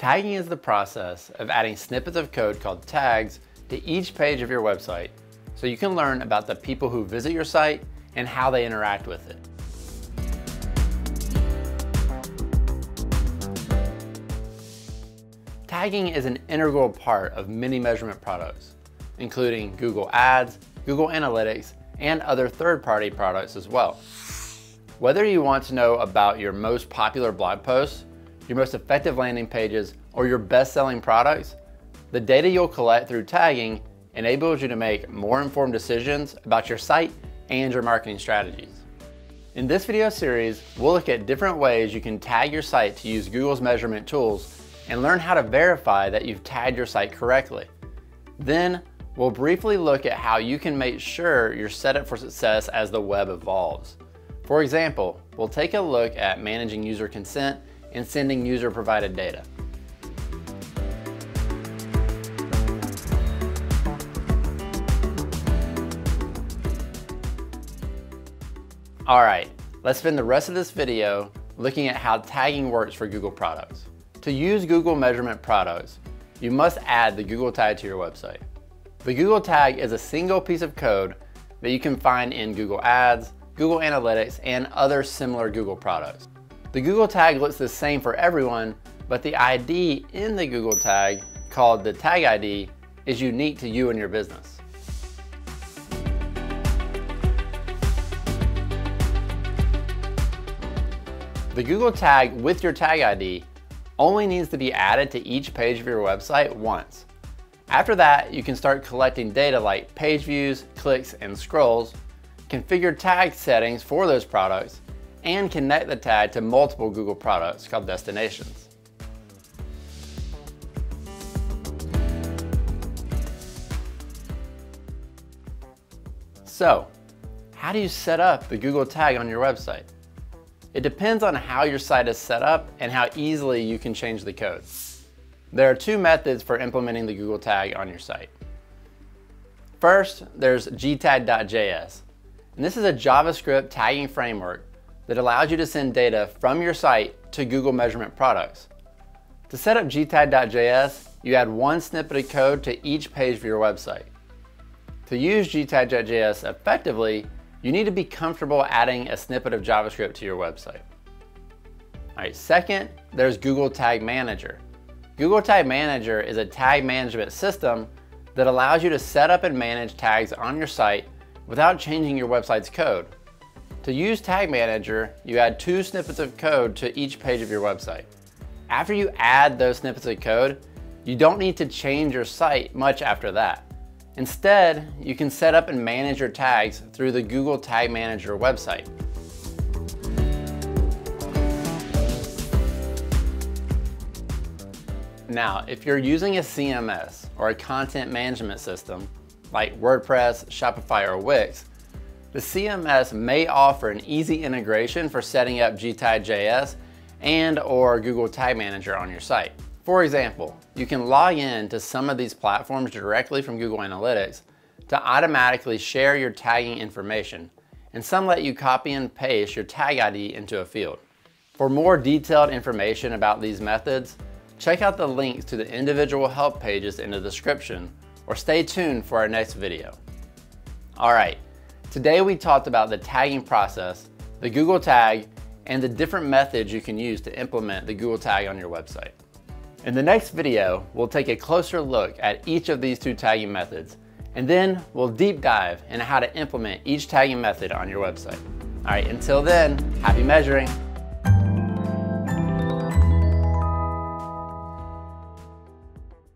Tagging is the process of adding snippets of code called tags to each page of your website so you can learn about the people who visit your site and how they interact with it. Tagging is an integral part of many measurement products, including Google Ads, Google Analytics, and other third-party products as well. Whether you want to know about your most popular blog posts, your most effective landing pages, or your best-selling products, the data you'll collect through tagging enables you to make more informed decisions about your site and your marketing strategies. In this video series, we'll look at different ways you can tag your site to use Google's measurement tools and learn how to verify that you've tagged your site correctly. Then, we'll briefly look at how you can make sure you're set up for success as the web evolves. For example, we'll take a look at managing user consent and sending user-provided data. All right, let's spend the rest of this video looking at how tagging works for Google products. To use Google measurement products, you must add the Google tag to your website. The Google tag is a single piece of code that you can find in Google Ads, Google Analytics, and other similar Google products. The Google tag looks the same for everyone, but the ID in the Google tag, called the Tag ID, is unique to you and your business. The Google tag with your Tag ID only needs to be added to each page of your website once. After that, you can start collecting data like page views, clicks, and scrolls, configure tag settings for those products, and connect the tag to multiple Google products called destinations. So, how do you set up the Google tag on your website? It depends on how your site is set up and how easily you can change the code. There are two methods for implementing the Google tag on your site. First, there's gtag.js, and this is a JavaScript tagging framework that allows you to send data from your site to Google measurement products. To set up gtag.js, you add one snippet of code to each page of your website. To use gtag.js effectively, you need to be comfortable adding a snippet of JavaScript to your website. All right, second, there's Google Tag Manager. Google Tag Manager is a tag management system that allows you to set up and manage tags on your site without changing your website's code. To use Tag Manager, you add two snippets of code to each page of your website. After you add those snippets of code, you don't need to change your site much after that. Instead, you can set up and manage your tags through the Google Tag Manager website. Now, if you're using a CMS or a content management system like WordPress, Shopify, or Wix, the CMS may offer an easy integration for setting up gtag.js and/or Google Tag Manager on your site. For example, you can log in to some of these platforms directly from Google Analytics to automatically share your tagging information, and some let you copy and paste your tag ID into a field. For more detailed information about these methods, check out the links to the individual help pages in the description, or stay tuned for our next video. All right, today we talked about the tagging process, the Google tag, and the different methods you can use to implement the Google tag on your website. In the next video, we'll take a closer look at each of these two tagging methods, and then we'll deep dive into how to implement each tagging method on your website. All right, until then, happy measuring.